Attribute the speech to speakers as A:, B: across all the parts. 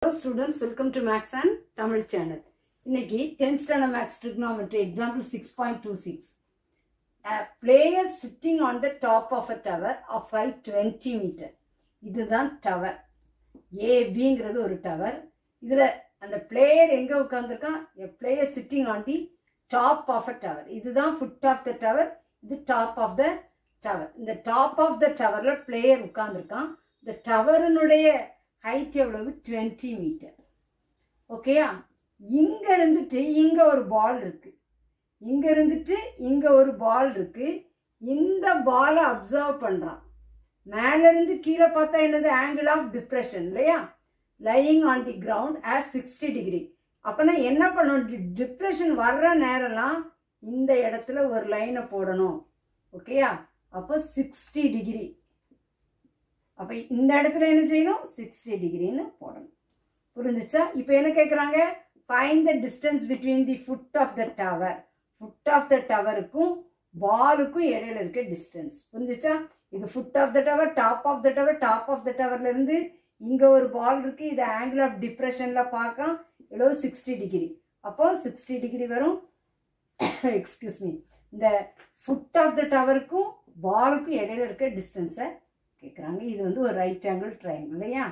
A: Hello students, welcome to Max and Tamil channel. இன்னைக்கு 10th standard Max Trigonometry example 6.26. A player sitting on the top of a tower of height 20 meter. இதுதான் tower. A, Bங்கிறது ஒரு tower. இதுல அந்த player எங்க உட்கார்ந்திருக்கான்? A player sitting on the top of a tower. இதுதான் foot of the tower. இது top of the tower. இந்த top of the towerல player உட்கார்ந்திருக்கான். இந்த towerனுடைய height எவ்வளவு 20 மீட்டர். ஓகேயா? இங்க இருந்துட்டு இங்க ஒரு பால் இருக்கு. இங்க இருந்துட்டு இங்க ஒரு பால் இருக்கு. இந்த பாலை அப்சர்வ் பண்றான். மேல இருந்து கீழே பார்த்தா என்னது angle of depression இல்லையா? lying on the ground as 60 degree. அப்பனா என்ன பண்ணணும்? டிப்ரெஷன் வர்ற நேரம்லாம் இந்த இடத்துல ஒரு லைனை போடணும். ஓகேயா? அப்போ 60 டிகிரி. அப்ப இந்த இடத்துல என்ன செய்யணும்? 60 டிகிரின்னு போடணும். புரிஞ்சுச்சா? இப்போ என்ன கேக்குறாங்க? Find the distance between the foot of the tower. Foot of the towerக்கும் பாலுக்கும் இடையில இருக்க distance. புரிஞ்சுச்சா? இது foot of the tower, top of the tower, top of the towerல இருந்து இங்க ஒரு பால் இருக்கு. இது angle of depressionல பார்க்க எவ்வளவு 60 டிகிரி. அப்போ 60 டிகிரி வரும். Excuse me. இந்த foot of the towerக்கும் பாலுக்கும் இடையில இருக்க distance கேக்குறாங்க. இது வந்து ஒரு ரைட் ஆங்கிள் ட்ரையாங்கிள் இல்லையா?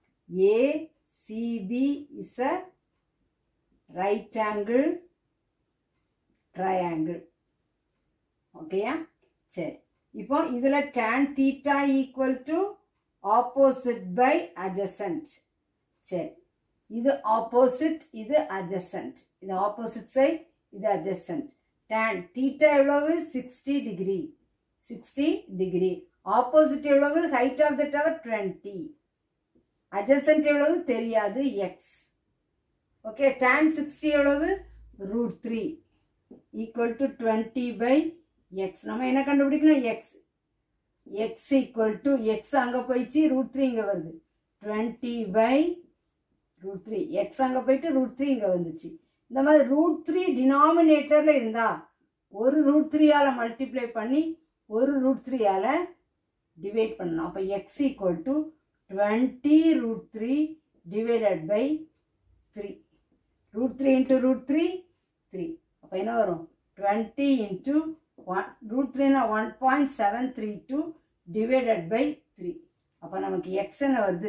A: ACB is a right angle triangle. ஓகேயா? சரி. இப்போ இதுல tan theta equal to opposite by adjacent. சரி. இது opposite, இது adjacent. இது opposite side, இது adjacent. tan theta எவ்வளவு? 60 degree. 60 degree. Opposite எவ்வளவு? height of the tower 20. Adjacent எவ்வளவு? தெரியாது, x. Okay, tan 60 எவ்வளவு? √3 equal to 20 by x. நம்ம என்ன கண்டுபிடிக்கணும்? x. x equal to x அங்க போயிச்சு, √3 இங்க வருது. 20 by √3. x அங்க போயிட்டு √3 இங்க வந்துச்சு. இந்த மாதிரி √3 டினாமினேட்டர்ல இருந்தா ஒரு √3 ஆல மல்டிப்ளை பண்ணி ஒரு √3 ஆல டிவைட் பண்ணணும். அப்ப x equal to 20 √3 divided by 3. √3 into √3 3. அப்ப என்ன வரும்? 20 into 1 √3 னா 1.732 divided by 3. அப்ப நமக்கு x என்ன வருது?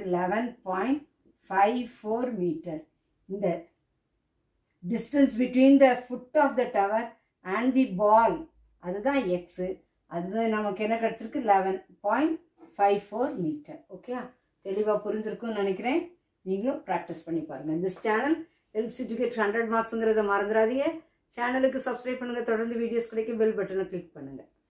A: 11.54 meter. இந்த distance between the foot of the tower and the ball அதுதான் x. அதுதான் நமக்கு என்ன கிடைச்சிருக்கு? 11.54 மீட்டர். ஓகே, தெளிவா புரிஞ்சிருக்கும்னு நினைக்கிறேன். நீங்களும் பிராக்டிஸ் பண்ணி பாருங்க. This channel helps you to get 100 marksங்கிறத மறந்துடாதீங்க. சேனலுக்கு சப்ஸ்கிரைப் பண்ணுங்க. தொடர்ந்து வீடியோஸ் கிடைக்கும். பெல் பட்டனை கிளிக் பண்ணுங்க.